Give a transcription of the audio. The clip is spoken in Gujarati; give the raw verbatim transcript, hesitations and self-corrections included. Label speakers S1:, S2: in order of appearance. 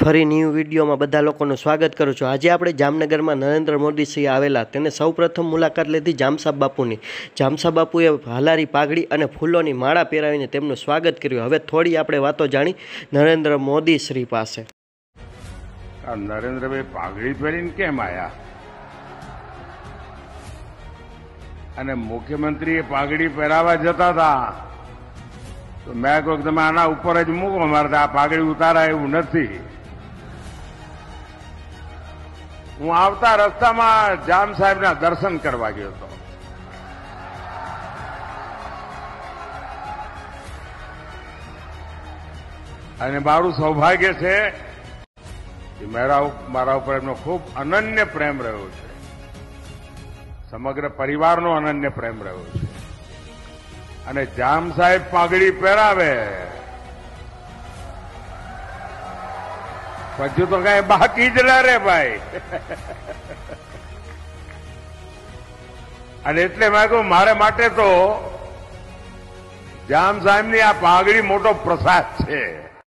S1: ફરી ન્યૂ વિડીયોમાં બધા લોકોનું સ્વાગત કરું છું। આજે આપણે જામનગરમાં નરેન્દ્ર મોદી શ્રી આવેલા, તેને સૌપ્રથમ મુલાકાત લીધી જામસાબ બાપુની। જામસાબ બાપુએ હાલારી પાઘડી અને ફૂલોની માળા પહેરાવીને તેમનું સ્વાગત કર્યું। હવે થોડી આપણે વાતો જાણી નરેન્દ્ર મોદી શ્રી પાસે।
S2: નરેન્દ્રભાઈ પાઘડી પહેરીને કેમ આયા અને મુખ્યમંત્રીએ પાઘડી પહેરાવા જતા હતા તો મેં કહ્યું તમે આના ઉપર જ મૂકો, મારે આ પાઘડી ઉતારાય એવું નથી। હું આવતા રસ્તામાં જામ સાહેબના દર્શન કરવા ગયો હતો। અને મારું સૌભાગ્ય છે કે મારા મારા ઉપર એમનો ખૂબ અનન્ય પ્રેમ રહ્યો છે, સમગ્ર પરિવારનો અનન્ય પ્રેમ રહ્યો છે। અને જામ સાહેબ પાઘડી પહેરાવે પછી તો કઈ બાકી જ ના રે ભાઈ। અને એટલે મેં કહ્યું મારે માટે તો જામ સાહેબની આ પાઘડી મોટો પ્રસાદ છે।